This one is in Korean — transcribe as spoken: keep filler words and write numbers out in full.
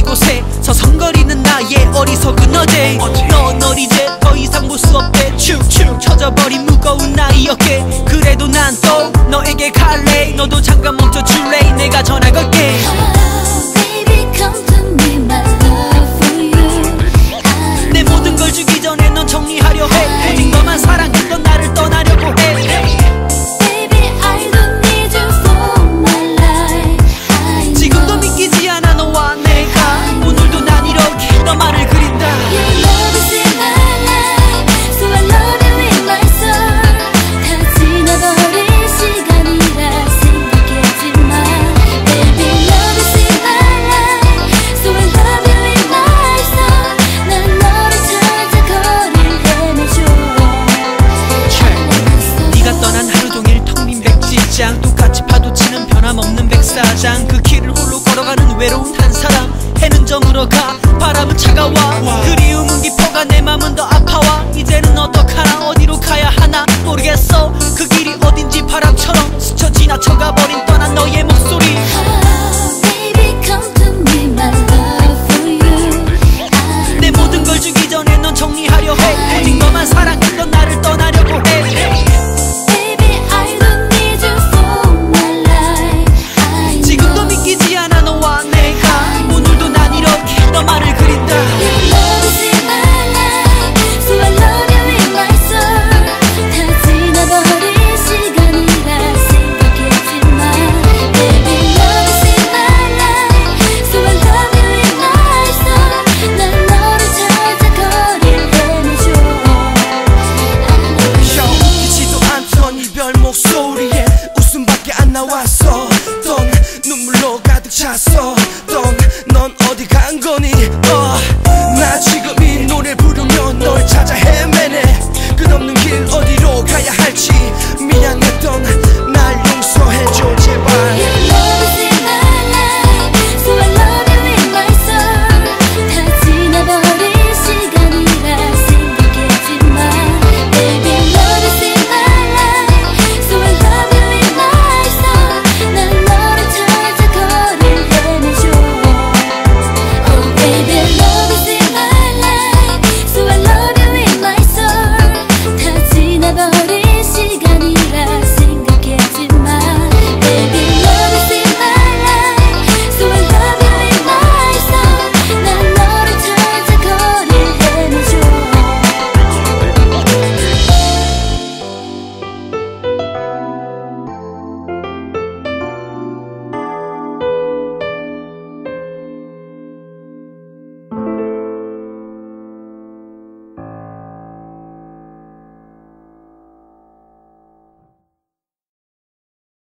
곳에 서성거리는 나의 어리석은 어제. 넌 어리제 더 이상 볼 수 없대. 축축 처져버린 무거운 나의 어깨. 그래도 난 또 너에게 갈래. 너도 잠깐 멈춰줄래. 내가 전화 걸게. 내 모든 걸 주기 전에 넌 정리하려 해. 오직 너만 사랑했던 나를 떠나려고 해. 지금도 믿기지 않아 너와 내가. 오늘도 난 이렇게 너만을 그린다. 똑같이 파도치는 변함없는 백사장. 그 길을 홀로 걸어가는 외로운 한 사람. 해는 저물어 가 바람은 차가워. 그리움은 깊어가 내 맘은 더 아파와. 이제는 어떡하나 어디로 가야 하나 모르겠어. 그 길이 어딘지 바람처럼 스쳐 지나쳐가 버린 떠난 너의 목소리. 내 모든 걸 주기 전에 넌 정리하려 해. 오직 너만 사랑했던 나를 떠나려고 해. 너만을 그린다. 웃기지도 않던 이별 목소리에 웃음밖에 안 나왔어. 넌 눈물로 가득 찼어.